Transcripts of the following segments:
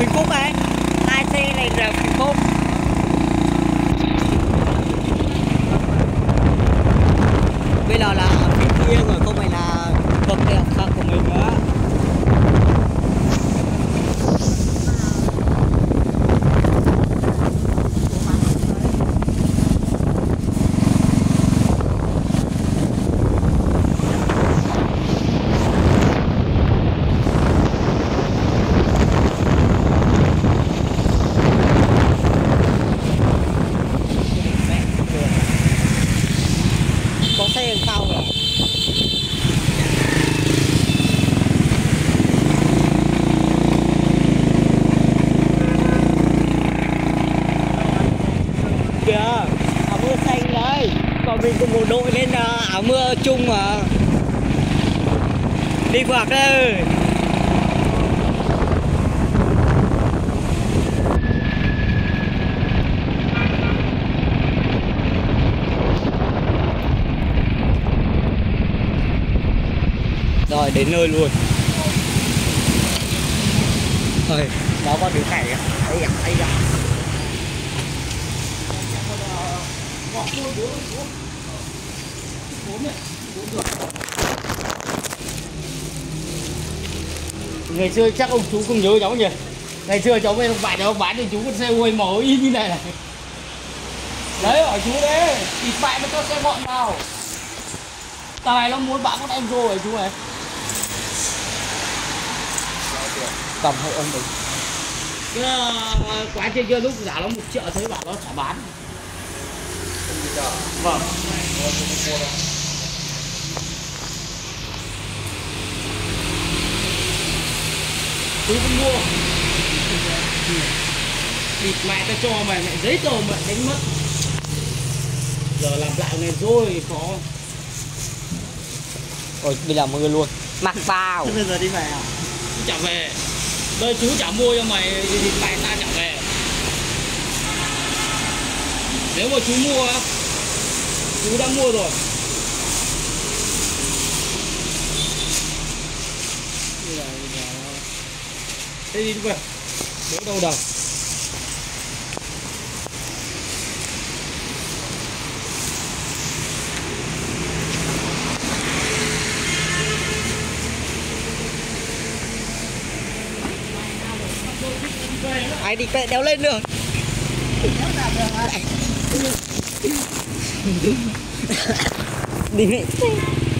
Vĩnh Phúc ấy, hai xe này là Vĩnh Phúc. Bây giờ là ở phía kia rồi, không phải là vực đẹp khác của mình nữa. Có xe đằng sau rồi. Kìa, áo mưa xanh đấy. Còn mình cùng một đội nên áo mưa chung mà. Đi vạc đây. Rồi đến nơi luôn. Ơi, đó có đứa này à? Ấy à. Ngày xưa chắc ông chú cũng nhớ cháu nhỉ? Ngày xưa cháu với ông bạn cháu bán thì chú con xe ôi màu y như này này. Đấy hỏi chú đấy, ịt bại mà cho xe gọn vào. Tài nó muốn bán con em rô rồi chú này. Cầm hộ ông đấy. Cái quán trên kia lúc giá nó 1 triệu thấy bảo nó chả bán. Vâng. Chú cũng mua. Địt mẹ ta cho mày mẹ giấy tờ mẹ đánh mất. Giờ làm lại này rồi khó. Ôi bây giờ mưa luôn. Mặc bao. Thế bây giờ đi về à? Chú chả về. Đây chú chả mua cho mày thì mày ta chả về. Nếu mà chú mua á, chú đã mua rồi. Thế đi về. Đỡ đâu đâu. Ai đi quẹ đéo lên được. Đi mẹ xe.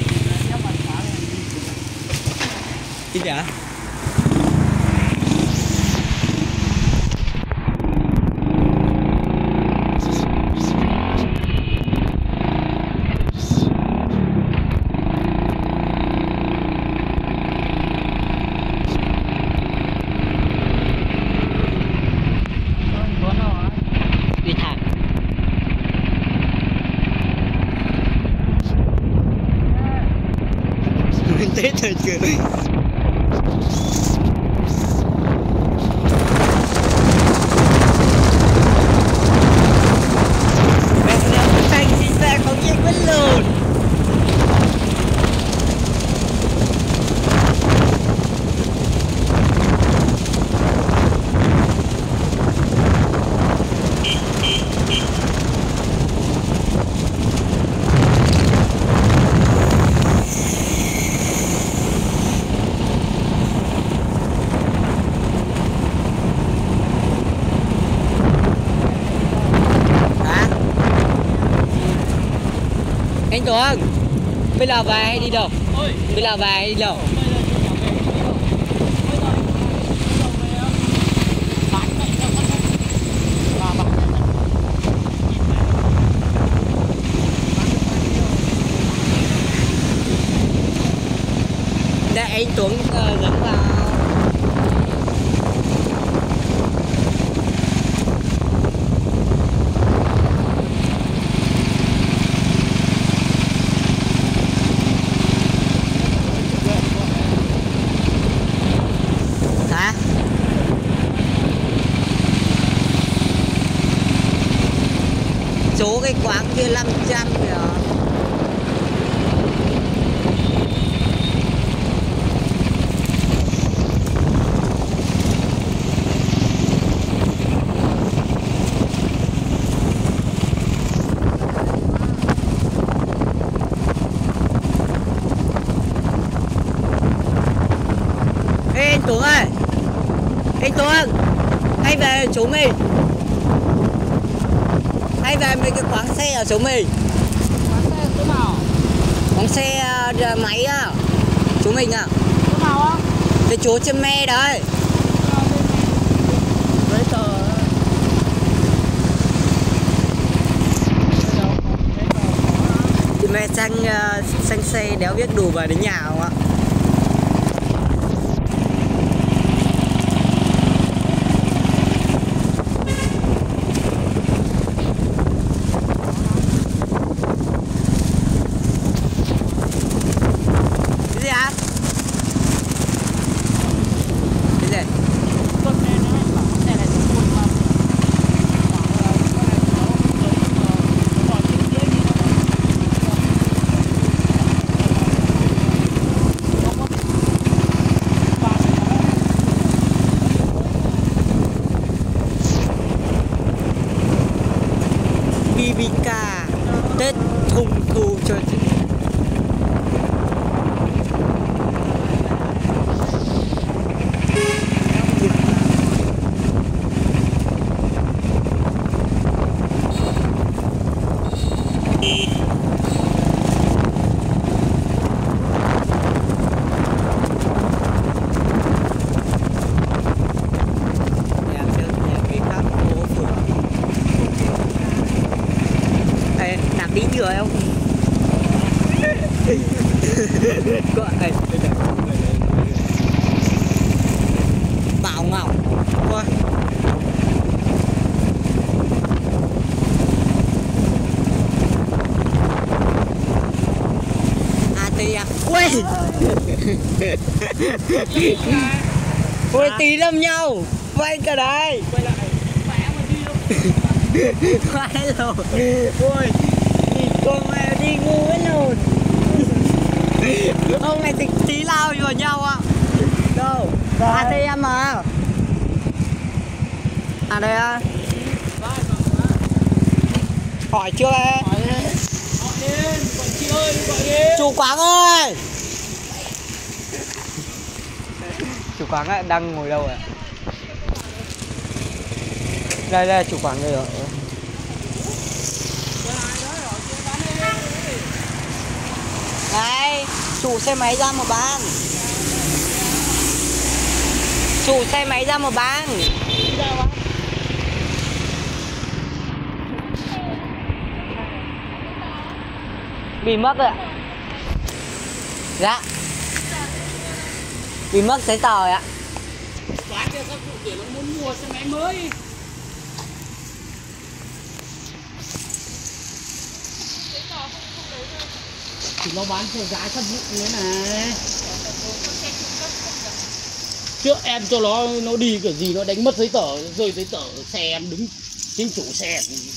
Đi hả? Đi thẳng. Tết rồi chưa? Xanh thì xe không nhanh vẫn lùn. Anh Tuấn, bây giờ về hay đi đâu? Bây giờ về hay đi đâu? Để anh Tuấn dẫn vào. Số cái quán kia 500 kìa. Tuấn ơi. Anh Tuấn, hay về chỗ mình. Hay về mấy cái quán xe ở chỗ mình. Quán xe chỗ nào? Quán xe máy á. Chỗ mình à. Chỗ nào á? Cái chỗ trên me đấy. Giấy tờ. Chị mẹ xanh xe đéo biết đủ vào đến nhà không ạ? Cái gì ạ? Cái gì? BBK Tết Trung Thu cho chị. Đi chưa không? Có ai Bảo Ngọc thôi. ATM. Ui. Ui tí lâm nhau. Quay cả đây. Quay lại. Mẹ mà đi đâu. Quay rồi. Ui. Con mẹ đi ngu hết luôn. Ông này thì tí lao vào nhau ạ. Đâu? ATM mà. À đây à. Hỏi chưa em? Hỏi lên, gọi chị ơi, gọi đi. Chủ quán ơi. Chủ quán ấy, đang ngồi đâu ạ? Đây đây chủ quán đây rồi. Này, chủ xe máy ra một bán. Chủ xe máy ra một bán. Bị mất rồi ạ. Dạ. Bị mất giấy tờ rồi ạ. Quán kia các cụ để nó muốn mua xe máy mới. Thì nó bán theo giá sắp vụ như thế này. Trước em cho nó đi kiểu gì nó đánh mất giấy tờ, rơi giấy tờ xe em đứng chính chủ xe.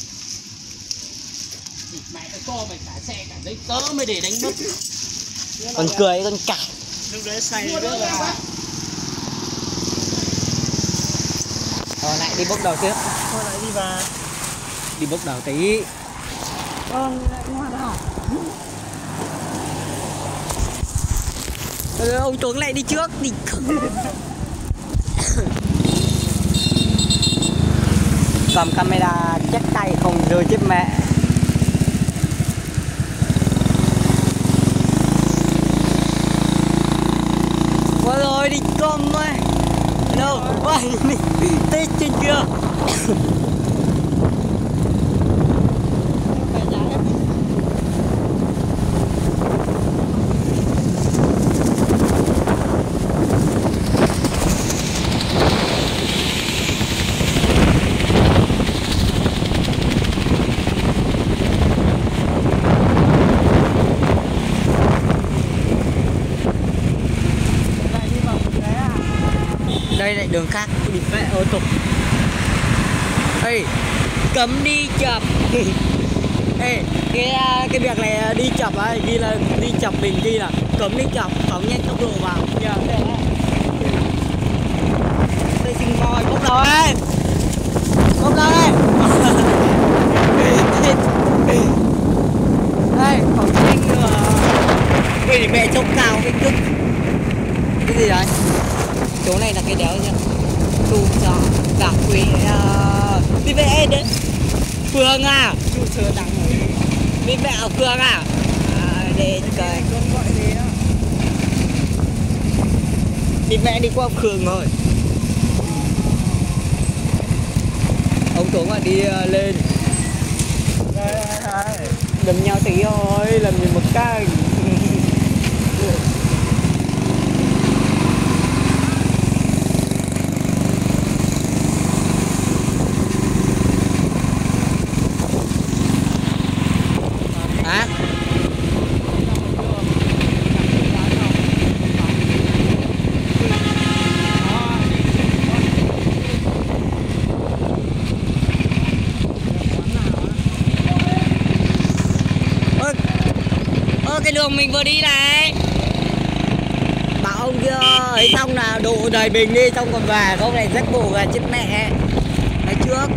Mẹ nó cho mày cả xe cả giấy tờ mới để đánh mất. Con cười con cặc. Lúc đấy say nữa là lại đi bốc đầu trước. thôi lại đi vào. Đi bốc đầu tí. Con lại ngoan nào. Ông Tuấn lại đi trước đi. Cầm camera chắc tay không rơi chết mẹ. Qua rồi đi con ơi. Đâu? Quay đi. Tết trên kia. Đây lại đường khác đi vẽ ô tô. Ê, cấm đi chậm. Ê, cái việc này đi chậm ấy, ghi là đi chậm mình ghi là cấm đi chậm, phóng nhanh tốc độ vào. Tôi xin voi bốc đầu ấy. Bốc đầu đây. Đây, phóng nhanh nữa. Ê, mẹ trông cao cái cực. Cái gì đấy? chỗ này là cái đéo nhá. Tùm gió cả quê đi về đấy. Phương à. Chú chờ đằng rồi. Đi về ở Phương à. Để coi. Đi mẹ đi qua Khương rồi. Ông Tuấn à đi lên. Đâm nhau tí thôi, làm gì một cái. Hả? Cái đường mình vừa đi này. Bảo ông kia ấy xong là đổ đầy bình đi xong còn về, không này rất bổ về chết mẹ. Đấy trước.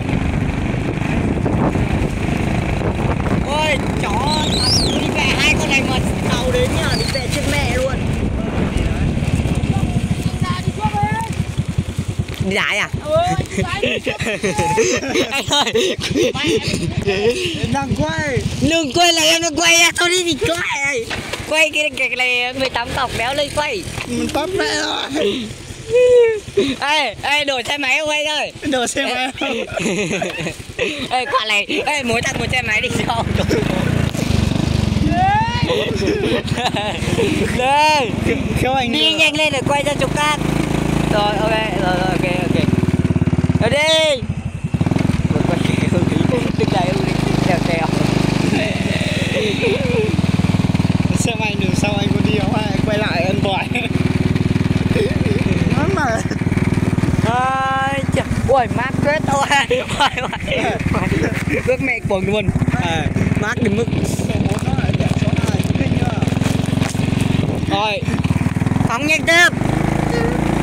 Ôi chó đi về hai con này mà tàu đến nhờ đi về chết mẹ luôn. Đi đái à? Anh ơi Em đang quay. đừng quay là em đang quay à, thôi đi thì quay cái này 18 cọc béo lên quay. Mình tắm mẹ rồi. Ê đổi xe máy quay thôi. Đồ xe máy. Ê quả này muốn đặt một xe máy đi cho. Đây Khéo anh đi nhanh lên để quay ra chỗ khác. Rồi ok rồi rồi đi. Quay kéo đứng đây kéo. Xe máy đường sau anh có đi không? Anh quay lại anh bỏi. Nói mà. Ui mát kết thôi. Bước mẹ quần luôn. Mát đến mức. Rồi phóng nhanh tiếp.